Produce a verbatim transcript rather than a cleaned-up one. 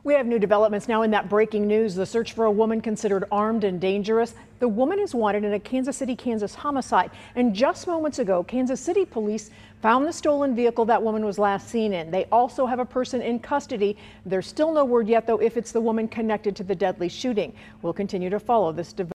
We have new developments now in that breaking news. The search for a woman considered armed and dangerous. The woman is wanted in a Kansas City, Kansas homicide. And just moments ago, Kansas City police found the stolen vehicle that woman was last seen in. They also have a person in custody. There's still no word yet, though, if it's the woman connected to the deadly shooting. We'll continue to follow this development.